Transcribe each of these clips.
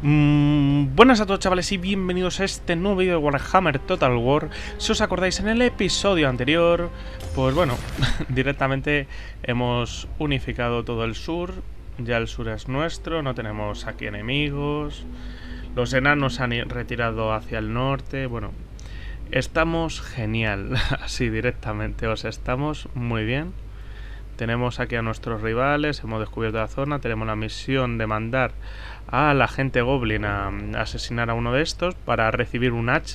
Buenas a todos, chavales, y bienvenidos a este nuevo vídeo de Warhammer Total War. Si os acordáis, en el episodio anterior, pues bueno, directamente hemos unificado todo el sur. Ya el sur es nuestro, no tenemos aquí enemigos. Los enanos se han retirado hacia el norte. Bueno, estamos genial, así directamente, o sea, estamos muy bien. Tenemos aquí a nuestros rivales, hemos descubierto la zona, tenemos la misión de mandar a la gente Goblin a asesinar a uno de estos para recibir un hacha.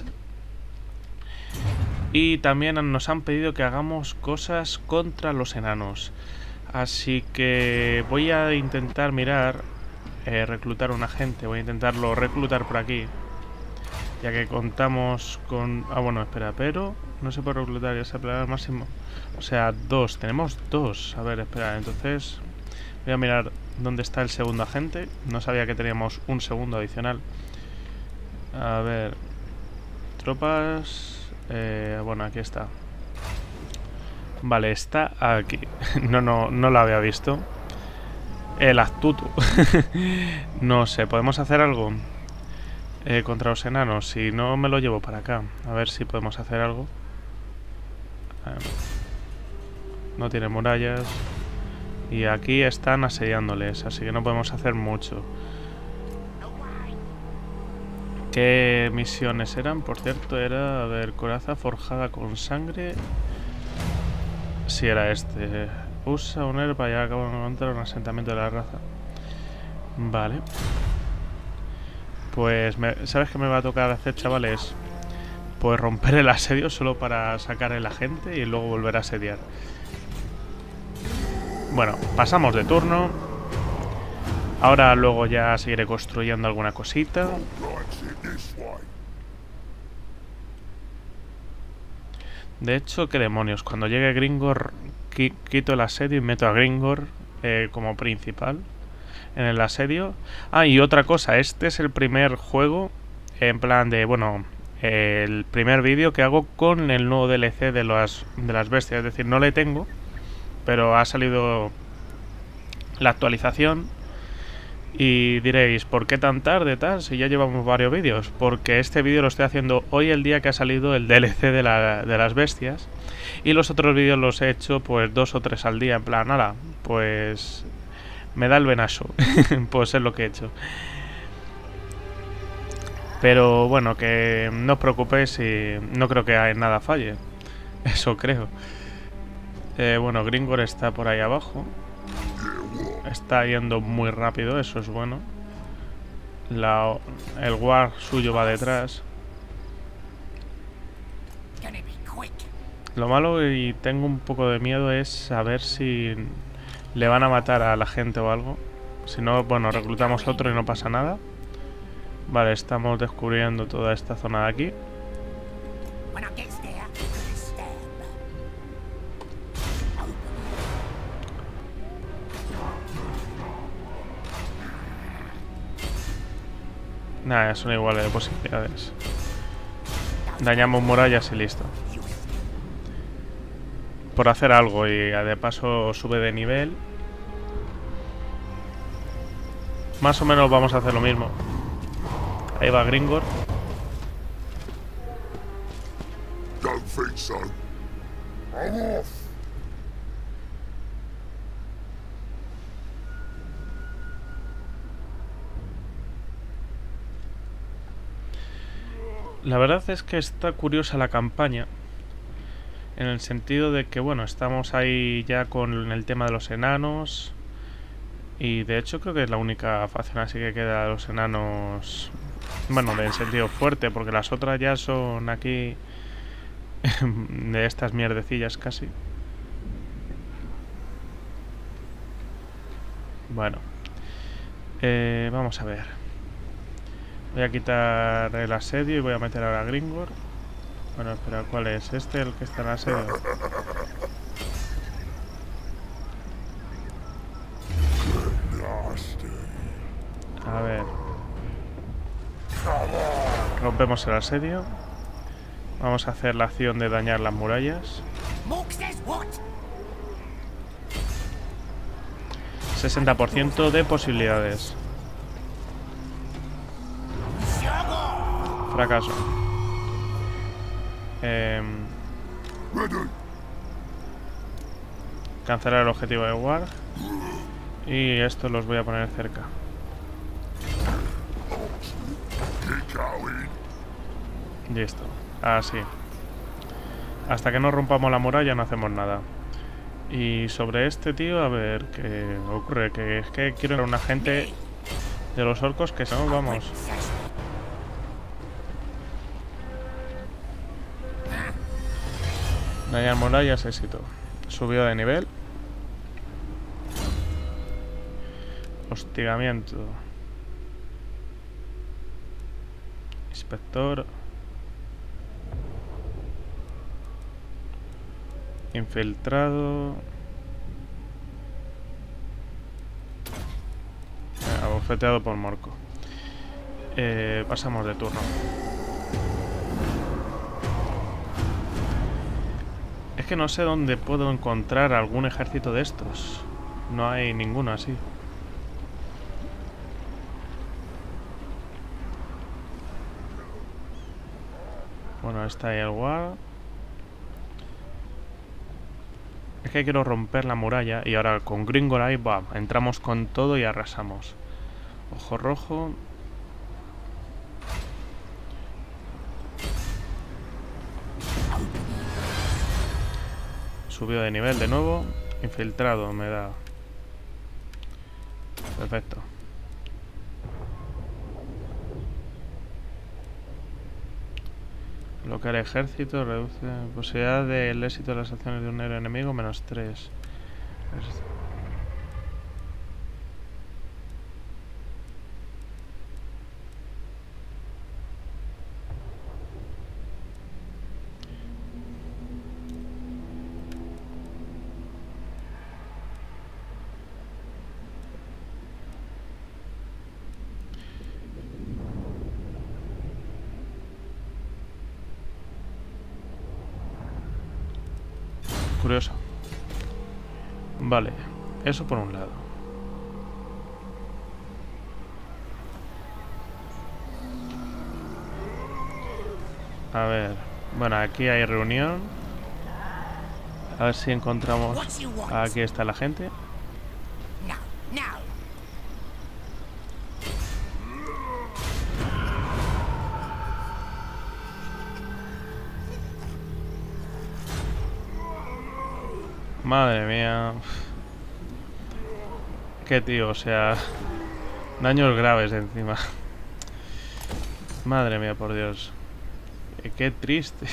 Y también nos han pedido que hagamos cosas contra los enanos. Así que voy a intentar mirar, reclutar a un agente, voy a intentarlo reclutar por aquí. Ya que contamos con... Ah, bueno, espera, pero no se puede reclutar, ya se aplica al máximo. O sea, dos, tenemos dos. A ver, espera, entonces voy a mirar dónde está el segundo agente. No sabía que teníamos un segundo adicional. A ver, tropas... bueno, aquí está. Vale, está aquí. No lo había visto. El astuto. No sé, ¿podemos hacer algo? Contra los enanos, si no me lo llevo para acá. A ver si podemos hacer algo. No tiene murallas. Y aquí están asediándoles, así que no podemos hacer mucho. ¿Qué misiones eran? Por cierto, era, a ver, coraza forjada con sangre. Sí, era este. Usa un héroe para llevar a cabo contra un asentamiento de la raza. Vale. Pues, ¿sabes qué me va a tocar hacer, chavales? Pues romper el asedio solo para sacar el agente y luego volver a asediar. Bueno, pasamos de turno. Ahora luego ya seguiré construyendo alguna cosita. De hecho, qué demonios, cuando llegue Gringor quito el asedio y meto a Gringor como principal en el asedio. Ah, y otra cosa, este es el primer juego, en plan de, bueno, el primer vídeo que hago con el nuevo DLC de las bestias. Es decir, no le tengo, pero ha salido la actualización. Y diréis, ¿por qué tan tarde, tal? Si ya llevamos varios vídeos. Porque este vídeo lo estoy haciendo hoy, el día que ha salido el DLC de las bestias. Y los otros vídeos los he hecho pues 2 o 3 al día, en plan, nada, pues me da el venazo. Pues es lo que he hecho. Pero bueno, que no os preocupéis y no creo que nada falle. Eso creo. Bueno, Gringor está por ahí abajo. Está yendo muy rápido, eso es bueno. El War suyo va detrás. Lo malo, y tengo un poco de miedo, es saber si le van a matar a la gente o algo. Si no, bueno, reclutamos otro y no pasa nada. Vale, estamos descubriendo toda esta zona de aquí. Nada, son iguales de posibilidades. Dañamos murallas y listo. Por hacer algo, y de paso sube de nivel. Más o menos vamos a hacer lo mismo. Ahí va Gringor. La verdad es que está curiosa la campaña, en el sentido de que, bueno, estamos ahí ya con el tema de los enanos. Y de hecho creo que es la única facción así que queda de los enanos, bueno, en sentido fuerte, porque las otras ya son aquí de estas mierdecillas casi. Bueno, vamos a ver. Voy a quitar el asedio y voy a meter ahora a Gringor. Bueno, espera, ¿cuál es? ¿Este el que está en asedio? A ver. Rompemos el asedio. Vamos a hacer la acción de dañar las murallas. 60% de posibilidades. Fracaso. Cancelar el objetivo de Warg. Y estos los voy a poner cerca. Listo. Así. Hasta que no rompamos la muralla no hacemos nada. Y sobre este tío, a ver qué ocurre. Que es que quiero un agente de los orcos que no, vamos. Dañar murallas, éxito. Subió de nivel. Hostigamiento. Inspector. Infiltrado. Abofeteado por Morco. Pasamos de turno. Es que no sé dónde puedo encontrar algún ejército de estos. No hay ninguno así. Bueno, está ahí el guard. Es que quiero romper la muralla y ahora con Gringor ahí, va, entramos con todo y arrasamos. Ojo rojo. Subió de nivel de nuevo. Infiltrado me da. Perfecto. Bloquear ejército, reduce posibilidad del éxito de las acciones de un héroe enemigo, -3. Curioso. Vale, eso por un lado. A ver, bueno, aquí hay reunión. A ver si encontramos... Aquí está la gente. Madre mía. Qué tío, o sea... Daños graves encima. Madre mía, por Dios. Qué triste.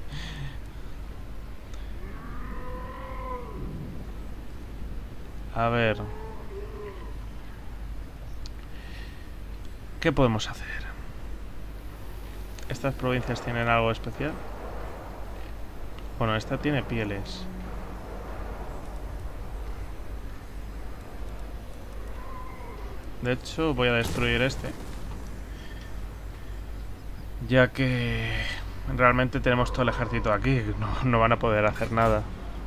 A ver. ¿Qué podemos hacer? ¿Estas provincias tienen algo especial? Bueno, esta tiene pieles. De hecho, voy a destruir este. Ya que realmente tenemos todo el ejército aquí. No van a poder hacer nada.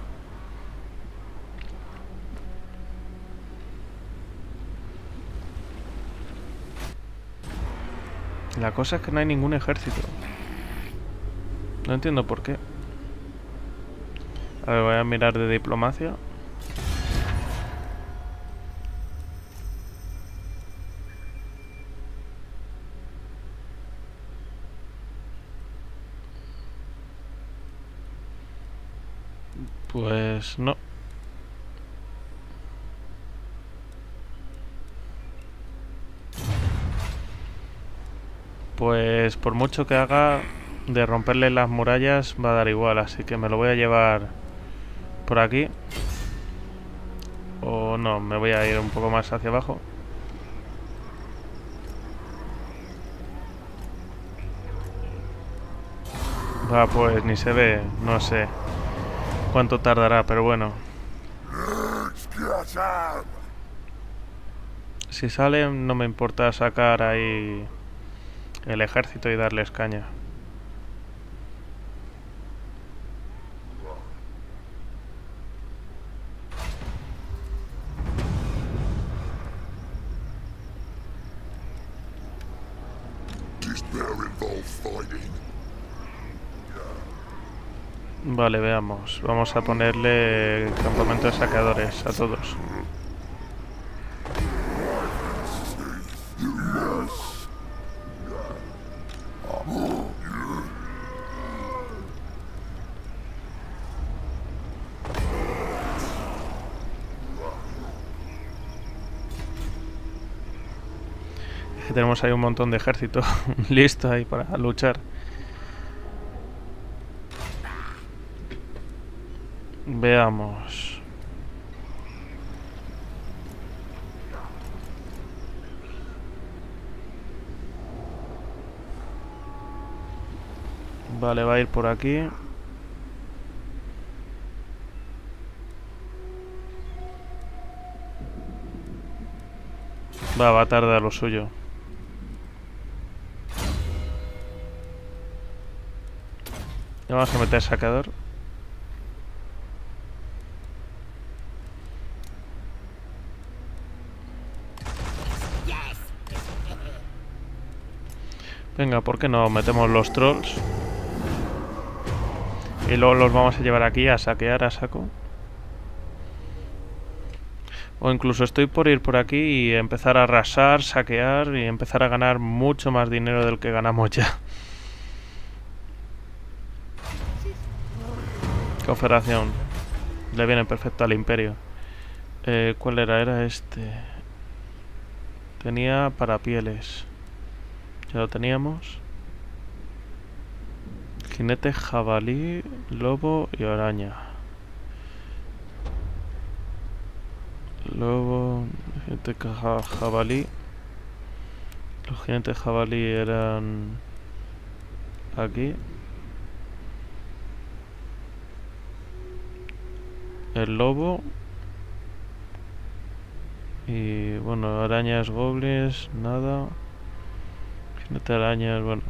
La cosa es que no hay ningún ejército. No entiendo por qué. A ver, voy a mirar de diplomacia. Pues no. Pues por mucho que haga de romperle las murallas va a dar igual, así que me lo voy a llevar por aquí. O no, me voy a ir un poco más hacia abajo. Va, pues ni se ve, no sé cuánto tardará, pero bueno. Si salen no me importa sacar ahí el ejército y darles caña. Vale, veamos. Vamos a ponerle campamento de saqueadores a todos. Es que tenemos ahí un montón de ejército listo ahí para luchar. Veamos. Vale, va a ir por aquí. Va a tardar lo suyo. Le vamos a meter saqueador. Venga, ¿por qué no metemos los trolls? Y luego los vamos a llevar aquí a saquear a saco. O incluso estoy por ir por aquí y empezar a arrasar, saquear y empezar a ganar mucho más dinero del que ganamos ya. Confederación. Le viene perfecto al imperio. ¿Cuál era? Era este. Tenía parapieles. Ya lo teníamos. Jinete, jabalí, lobo y araña. Lobo, jinete, jabalí. Los jinetes jabalí eran aquí. El lobo. Y bueno, arañas, goblins, nada. Jinete, arañas, bueno.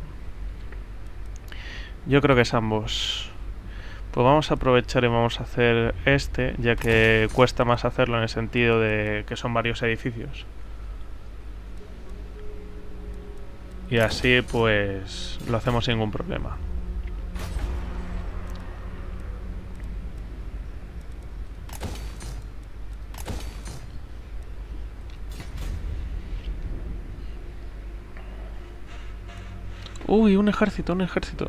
Yo creo que es ambos. Pues vamos a aprovechar y vamos a hacer este, ya que cuesta más hacerlo en el sentido de que son varios edificios. Y así pues lo hacemos sin ningún problema. Uy, un ejército, un ejército.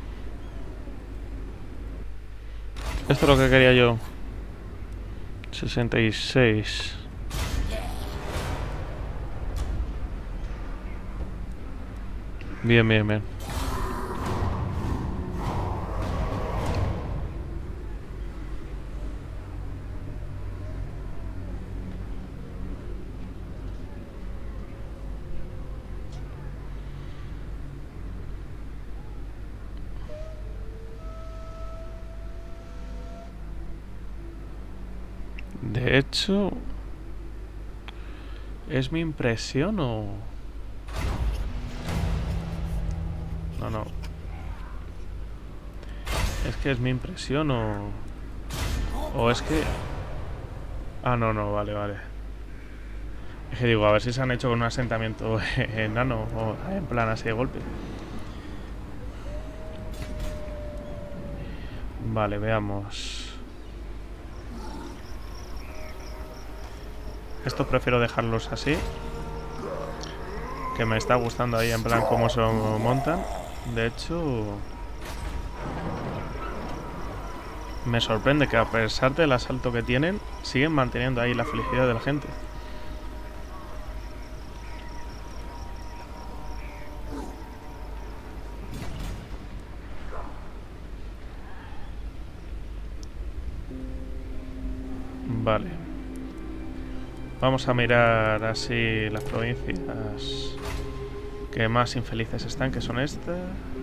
Esto es lo que quería yo. 66. Bien, bien, bien. De hecho, ¿es mi impresión o...? No, no. ¿Es que es mi impresión o...? ¿O es que...? Ah, no, no, vale, vale. Es que digo, a ver si se han hecho con un asentamiento enano o en plan así de golpe. Vale, veamos. Estos prefiero dejarlos así. Que me está gustando ahí en plan cómo se montan. De hecho... me sorprende que a pesar del asalto que tienen, siguen manteniendo ahí la felicidad de la gente. Vale. Vamos a mirar así las provincias que más infelices están, que son estas.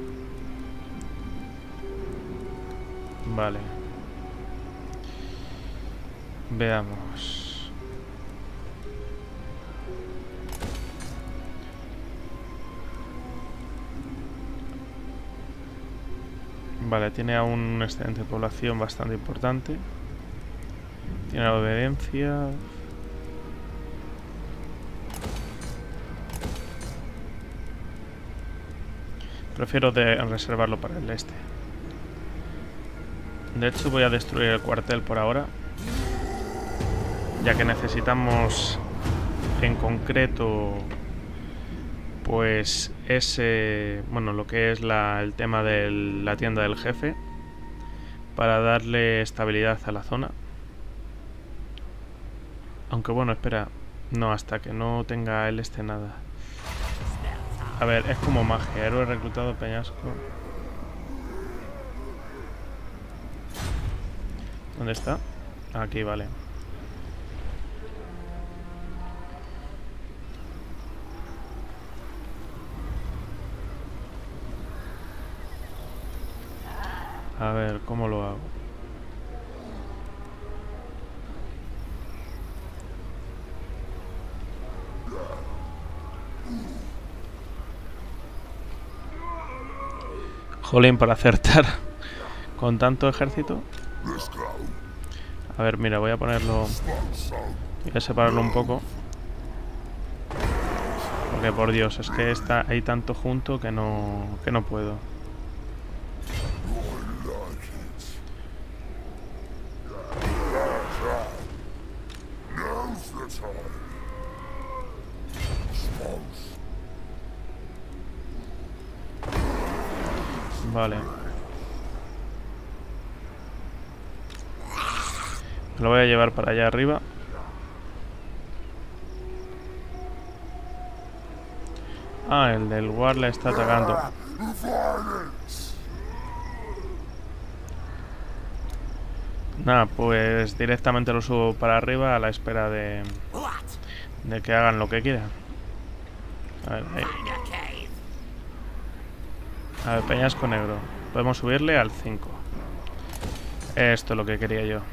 Vale. Veamos. Vale, tiene aún un excedente de población bastante importante. Tiene la obediencia. Prefiero reservarlo para el este. De hecho voy a destruir el cuartel por ahora, ya que necesitamos en concreto pues ese, bueno, lo que es el tema de la tienda del jefe, para darle estabilidad a la zona. Aunque bueno, espera, no, hasta que no tenga el este nada. A ver, es como magia, héroe reclutado, peñasco. ¿Dónde está? Aquí, vale. A ver, ¿cómo lo hago? Jolín, para acertar con tanto ejército. A ver, mira, voy a ponerlo... Voy a separarlo un poco. Porque por Dios, es que hay tanto junto que no puedo. Vale. Lo voy a llevar para allá arriba. Ah, el del War le está atacando. Nada, pues directamente lo subo para arriba a la espera de que hagan lo que quieran. A ver, ahí. A ver, peñasco negro. Podemos subirle al 5. Esto es lo que quería yo.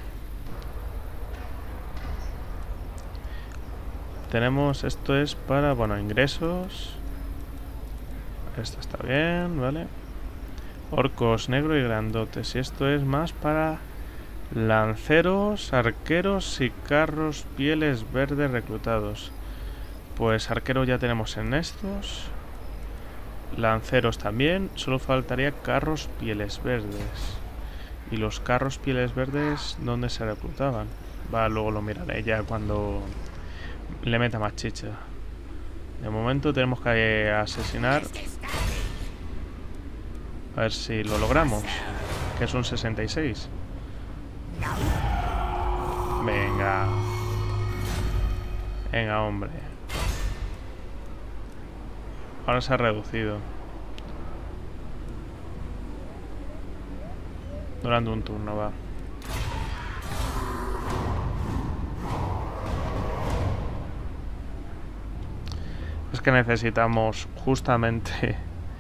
Tenemos, esto es para, bueno, ingresos. Esto está bien, vale. Orcos negro y grandotes. Y esto es más para lanceros, arqueros y carros pieles verdes reclutados. Pues arqueros ya tenemos en estos. Lanceros también. Solo faltaría carros pieles verdes. Y los carros pieles verdes, ¿dónde se reclutaban? Va, luego lo miraré ya cuando le meta más chicha. De momento tenemos que asesinar. A ver si lo logramos. Que es un 66. Venga. Venga, hombre. Ahora se ha reducido. Durante un turno, va. Es que necesitamos justamente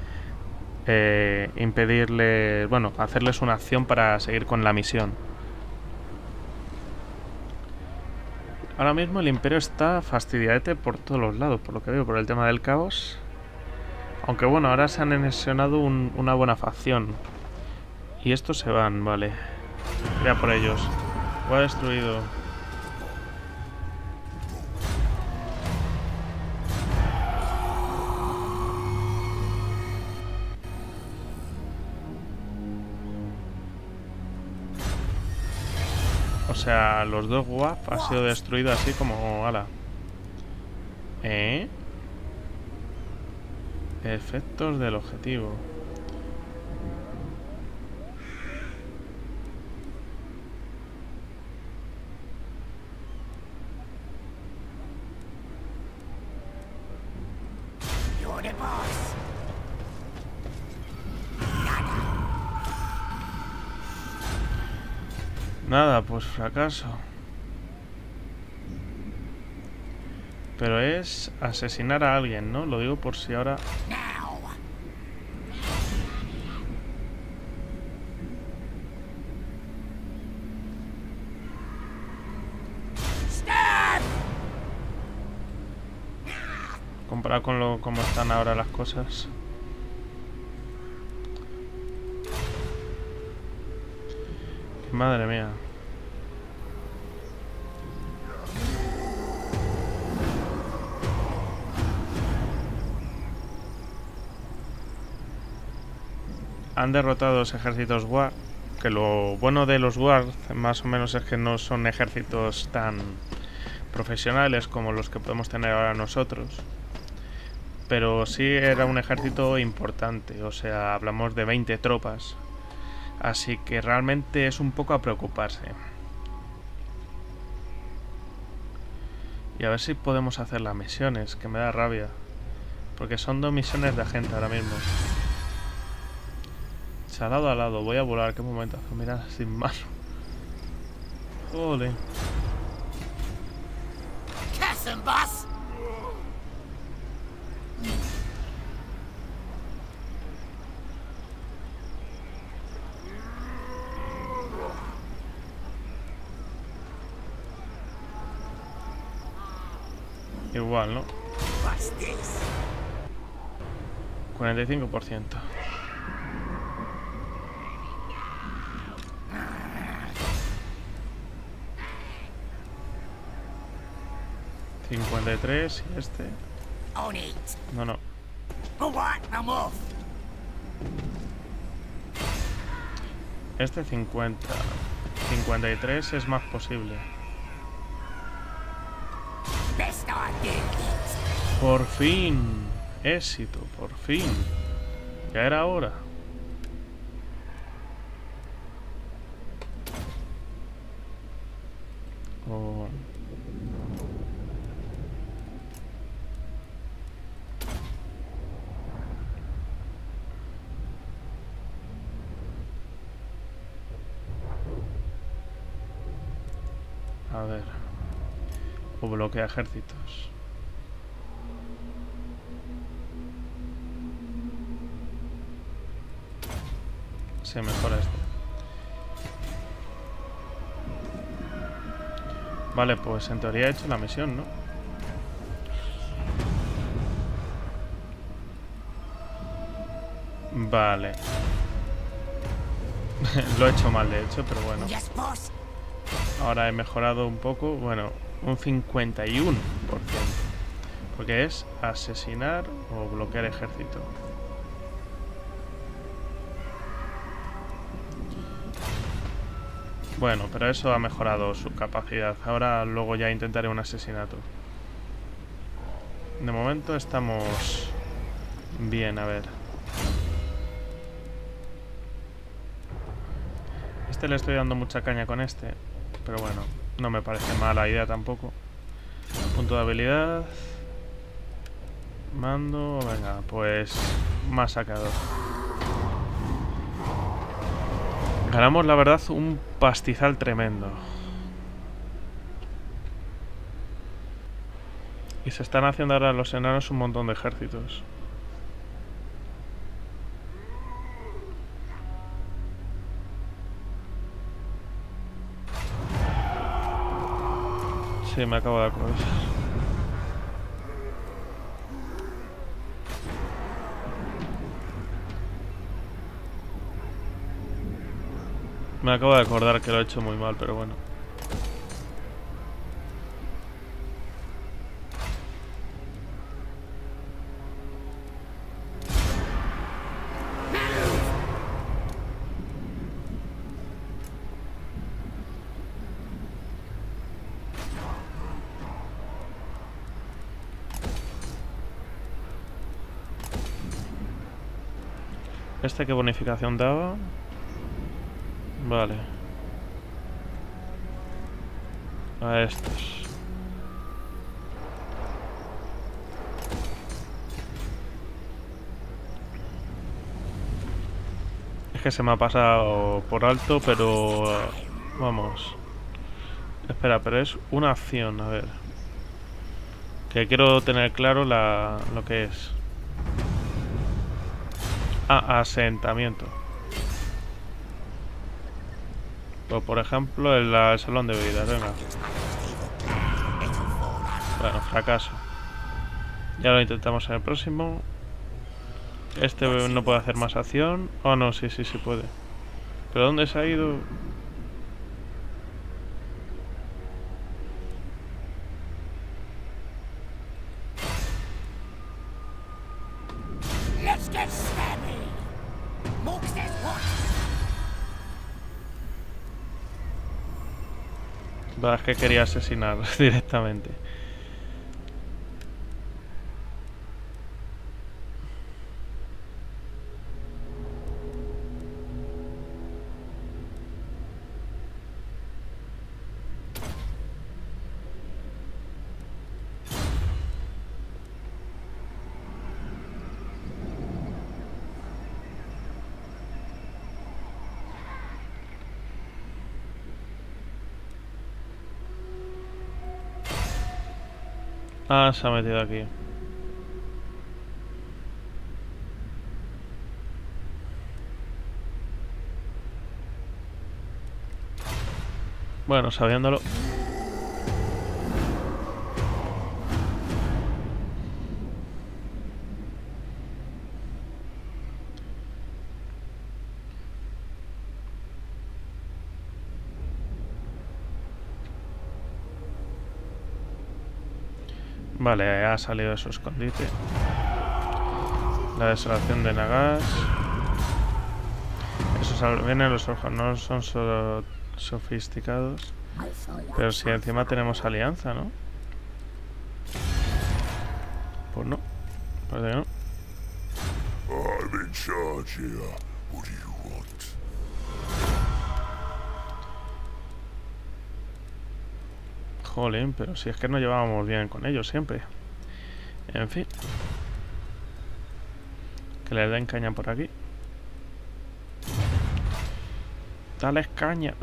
impedirle, bueno, hacerles una acción para seguir con la misión. Ahora mismo el imperio está fastidiadete por todos los lados, por lo que veo, por el tema del caos. Aunque bueno, ahora se han anexionado una buena facción. Y estos se van, vale. Ya por ellos. Lo ha destruido. O sea, los dos WAF han sido destruidos así como... ala. Efectos del objetivo. Nada, pues fracaso. Pero es asesinar a alguien, ¿no? Lo digo por si ahora... Comparado con cómo están ahora las cosas. Madre mía. han derrotado los ejércitos War. Que lo bueno de los War más o menos es que no son ejércitos tan profesionales como los que podemos tener ahora nosotros. Pero sí era un ejército importante, o sea, hablamos de 20 tropas. Así que realmente es un poco a preocuparse. Y a ver si podemos hacer las misiones, que me da rabia. Porque son 2 misiones de agente ahora mismo. Lado a lado, voy a volar, qué momentazo, mira, sin mano. Joder. Igual, ¿no? 45%. ¿53 y este? No, no. Este 50. 53 es más posible. Por fin. Éxito, por fin. Ya era hora. Oh. A ver. O bloquea ejércitos. Se mejora este. Vale, pues en teoría he hecho la misión, ¿no? Vale. Lo he hecho mal, de hecho, pero bueno. Ahora he mejorado un poco. Bueno, un 51%. Porque es asesinar o bloquear ejército. Bueno, pero eso ha mejorado su capacidad. Ahora luego ya intentaré un asesinato. De momento estamos bien, a ver. Este le estoy dando mucha caña con este. Pero bueno, no me parece mala idea tampoco. Punto de habilidad. Mando, venga, pues masacrador. Ganamos, la verdad, un pastizal tremendo. Y se están haciendo ahora los enanos un montón de ejércitos. Sí, me acabo de acordar. Me acabo de acordar que lo he hecho muy mal, pero bueno. ¿Este qué bonificación daba? Vale. A estos. Es que se me ha pasado por alto, pero... vamos. Espera, pero es una acción, a ver. Que quiero tener claro lo que es. Ah, asentamiento. Pues por ejemplo, el salón de bebidas, venga. Bueno, fracaso. Ya lo intentamos en el próximo. Este no puede hacer más acción. Oh, no, sí, sí, sí puede. ¿Pero dónde se ha ido? Es que quería asesinar directamente. Ah, se ha metido aquí. Bueno, sabiéndolo. Vale, ha salido de su escondite. La desolación de Nagash. Esos vienen los ojos, no son solo sofisticados. Pero si encima tenemos alianza, ¿no? Pues no. Parece que no. I'm in charge here. What do you want? Jolín, pero si es que no llevábamos bien con ellos siempre. En fin. Que les den caña por aquí. Dales caña.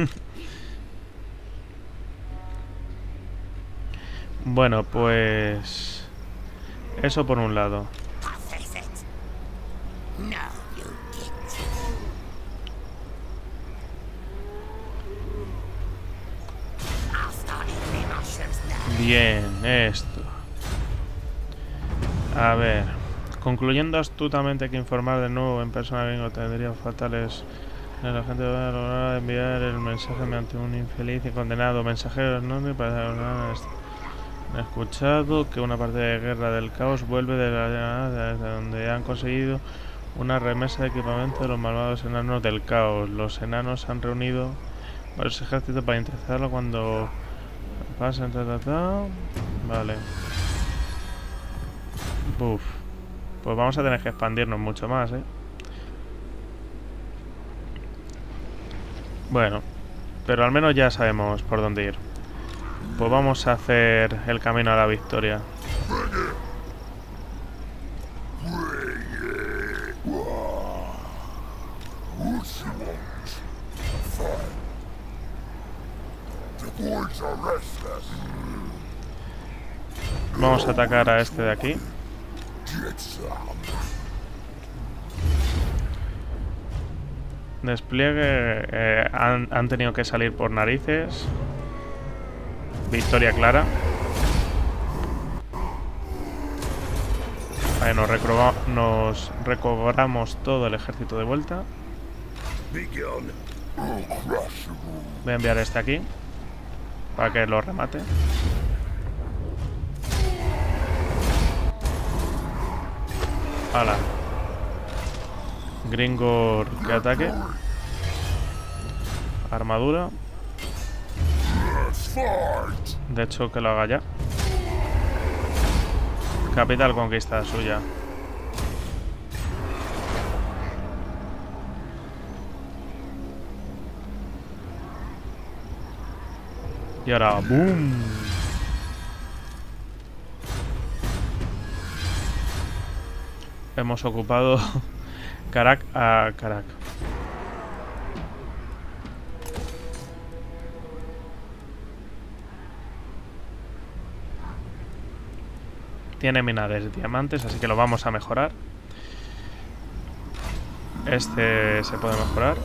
Bueno, pues... eso por un lado. Bien, esto. A ver. Concluyendo astutamente que informar de nuevo en persona gringo tendría fatales... La gente va a lograr enviar el mensaje mediante un infeliz y condenado mensajero ¿no? Para han escuchado que una parte de Guerra del Caos vuelve desde donde han conseguido una remesa de equipamiento de los malvados enanos del caos. Los enanos han reunido varios ejércitos para interceptarlo cuando pasen. Vale. Buf. Pues vamos a tener que expandirnos mucho más, ¿eh? Bueno, pero al menos ya sabemos por dónde ir. Pues vamos a hacer el camino a la victoria. Vamos a atacar a este de aquí. Despliegue, han tenido que salir por narices. Victoria clara. Vale, nos recobramos todo el ejército de vuelta. Voy a enviar este aquí para que lo remate. Hala. Gringor que ataque. Armadura. De hecho, que lo haga ya. Capital conquista suya. Y ahora, ¡boom! Hemos ocupado Karak a Karak. Tiene mina de diamantes, así que lo vamos a mejorar. Este se puede mejorar.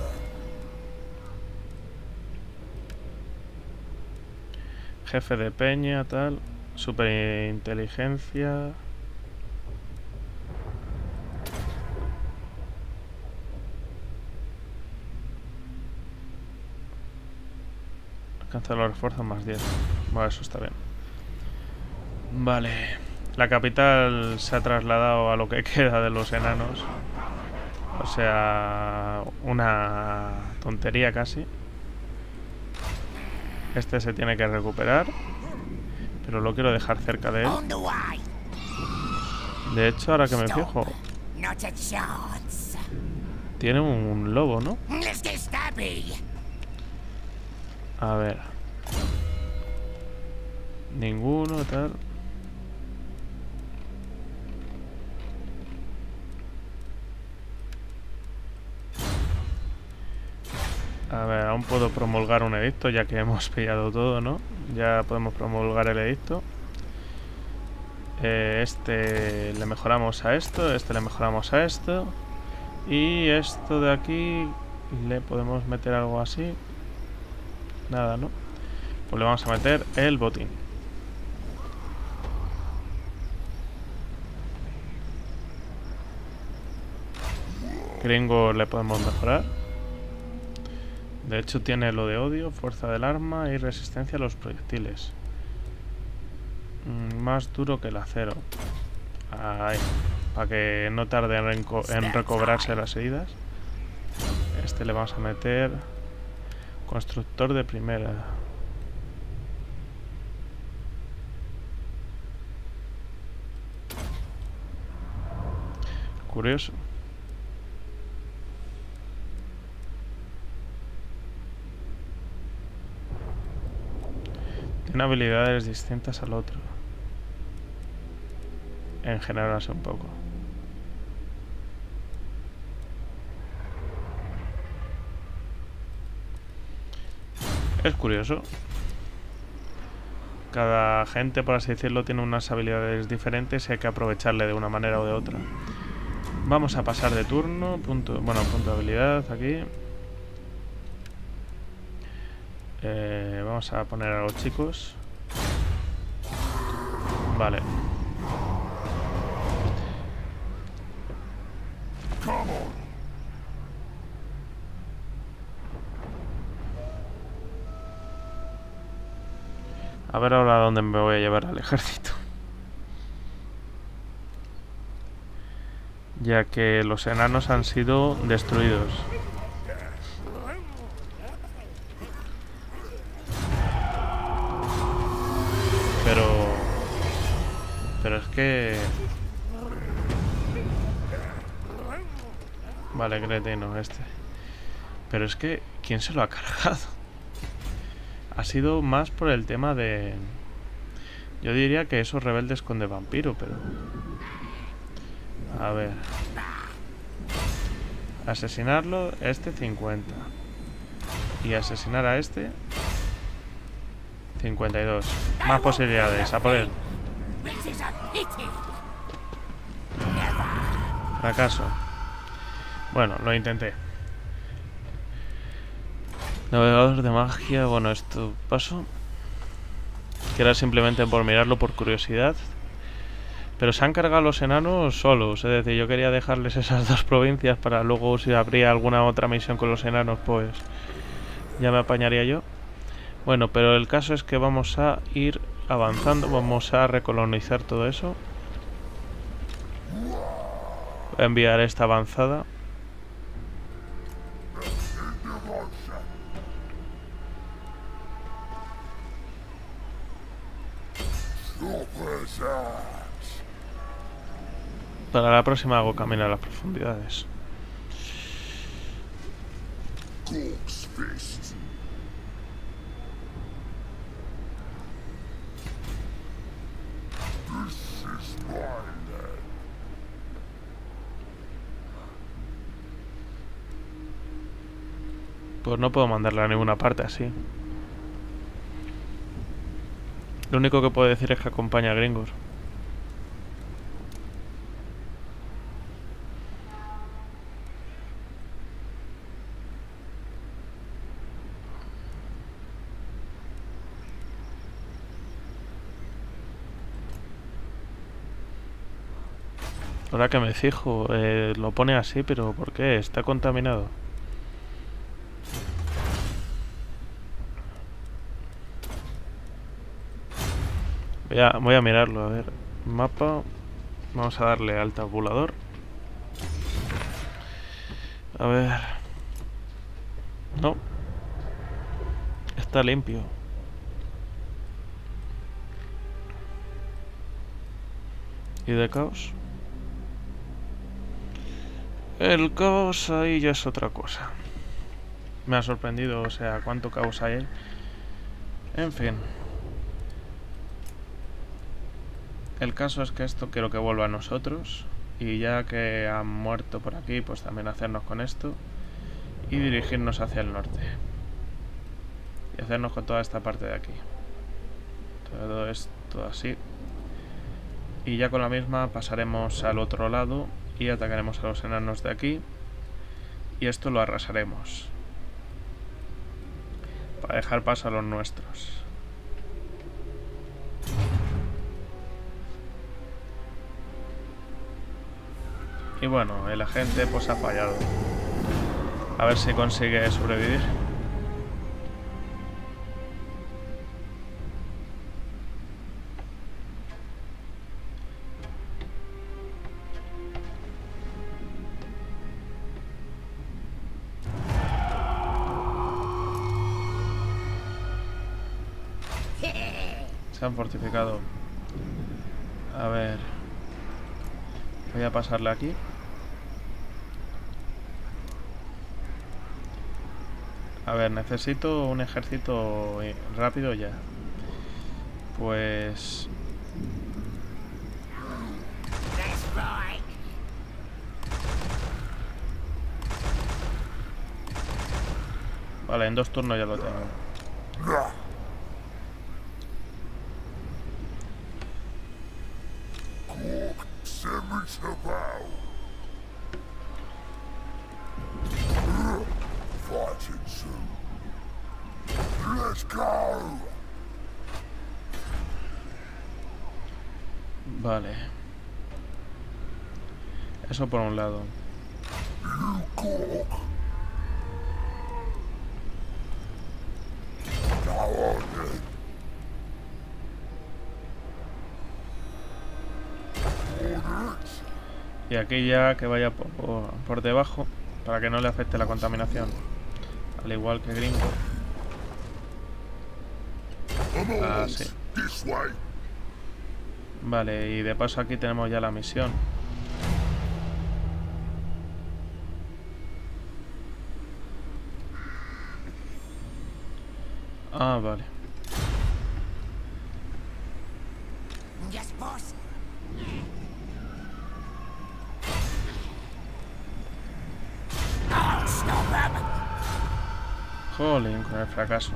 Jefe de peña, tal. Superinteligencia. Alcanza los refuerzos más 10. Bueno, eso está bien. Vale. La capital se ha trasladado a lo que queda de los enanos. O sea, una tontería casi. Este se tiene que recuperar, pero lo quiero dejar cerca de él. De hecho, ahora que me fijo, tiene un lobo, ¿no? A ver. Ninguno, tal. A ver, aún puedo promulgar un edicto, ya que hemos pillado todo, ¿no? Ya podemos promulgar el edicto. Este le mejoramos a esto, este le mejoramos a esto. Y esto de aquí le podemos meter algo así. Nada, ¿no? Pues le vamos a meter el botín. Gringo le podemos mejorar. De hecho tiene lo de odio, fuerza del arma y resistencia a los proyectiles. Más duro que el acero. Ahí. Para que no tarde en recobrarse las heridas. Este le vamos a meter constructor de primera. Curioso. Tiene habilidades distintas al otro. En general así un poco. Es curioso. Cada gente, por así decirlo, tiene unas habilidades diferentes y hay que aprovecharle de una manera o de otra. Vamos a pasar de turno. Punto de habilidad aquí. Vamos a poner a los chicos. Vale. A ver ahora dónde me voy a llevar al ejército. Ya que los enanos han sido destruidos. Pero es que... Vale, cretino este. Pero es que... ¿Quién se lo ha cargado? Ha sido más por el tema de... Yo diría que esos rebeldes con de vampiro, pero... A ver... Asesinarlo, este 50. Y asesinar a este... 52. Más posibilidades, a por él. Fracaso. Bueno, lo intenté. Navegador de magia, bueno, esto paso. Que era simplemente por mirarlo por curiosidad. Pero se han cargado los enanos solos. Es decir, yo quería dejarles esas dos provincias para luego, si habría alguna otra misión con los enanos, pues ya me apañaría yo. Bueno, pero el caso es que vamos a ir avanzando. Vamos a recolonizar todo eso. Voy a enviar esta avanzada. Para la próxima hago camino a las profundidades. Pues no puedo mandarla a ninguna parte así. Lo único que puedo decir es que acompaña a Gringor. Ahora que me fijo, lo pone así, pero ¿por qué? Está contaminado. Voy a mirarlo, a ver. Mapa. Vamos a darle al tabulador. A ver. No. Está limpio. ¿Y de caos? El caos ahí ya es otra cosa. Me ha sorprendido, o sea, cuánto caos hay ahí. En fin. El caso es que esto quiero que vuelva a nosotros. Y ya que han muerto por aquí, pues también hacernos con esto. Y dirigirnos hacia el norte. Y hacernos con toda esta parte de aquí. Todo esto así. Y ya con la misma pasaremos al otro lado y atacaremos a los enanos de aquí. Y esto lo arrasaremos. Para dejar paso a los nuestros. Y bueno, el agente pues ha fallado. A ver si consigue sobrevivir. Se han fortificado. A ver. Voy a pasarle aquí. A ver, necesito un ejército rápido ya. Pues... Vale, en 2 turnos ya lo tengo. Vale. Eso por un lado. Y aquí ya que vaya por debajo para que no le afecte la contaminación. Al igual que Gringo. Así. Vale, y de paso aquí tenemos ya la misión. Ah, vale. Jolín, con el fracaso.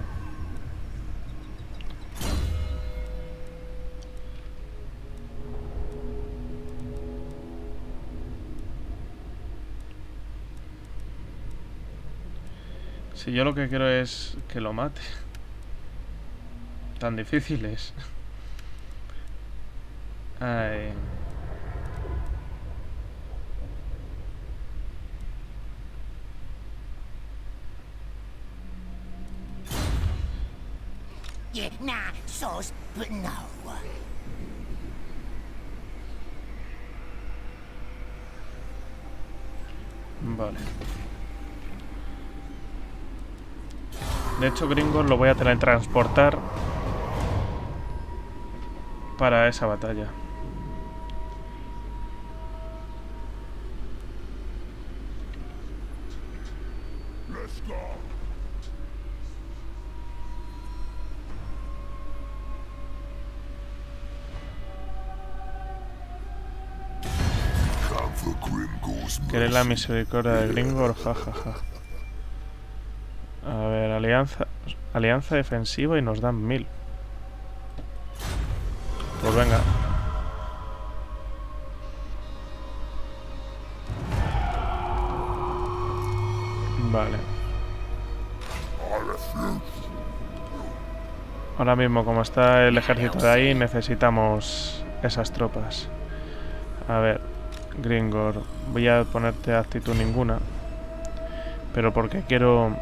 Si yo lo que quiero es que lo mate. Tan difícil es. Ay. Yeah, nah, sos, but no. Vale. De hecho, Gringos lo voy a teletransportar para esa batalla. ¿Quieres la misericordia de Gringor? Jajaja. A ver, alianza defensiva y nos dan 1000. Pues venga. Vale. Ahora mismo, como está el ejército de ahí, necesitamos esas tropas. A ver, Gringor, voy a ponerte actitud ninguna. Pero porque quiero...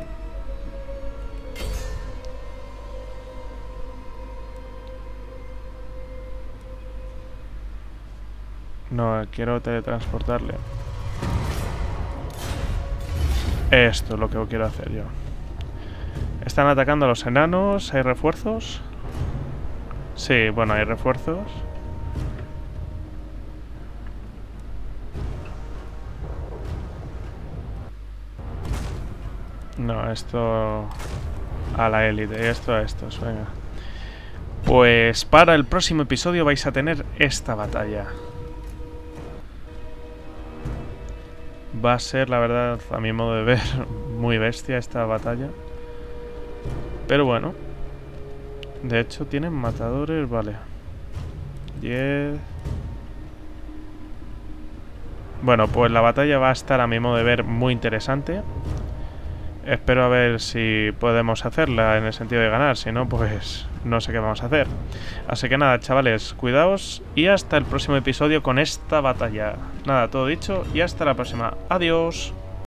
No, quiero teletransportarle. Esto es lo que quiero hacer yo. Están atacando a los enanos. ¿Hay refuerzos? Sí, bueno, hay refuerzos. No, esto... a la élite. Y esto a estos, venga. Pues para el próximo episodio vais a tener esta batalla. Va a ser, la verdad, a mi modo de ver, muy bestia esta batalla. Pero bueno. De hecho, tienen matadores, vale. 10. Bueno, pues la batalla va a estar, a mi modo de ver, muy interesante. Espero a ver si podemos hacerla en el sentido de ganar. Si no, pues no sé qué vamos a hacer. Así que nada, chavales, cuidaos y hasta el próximo episodio con esta batalla. Nada, todo dicho y hasta la próxima. Adiós.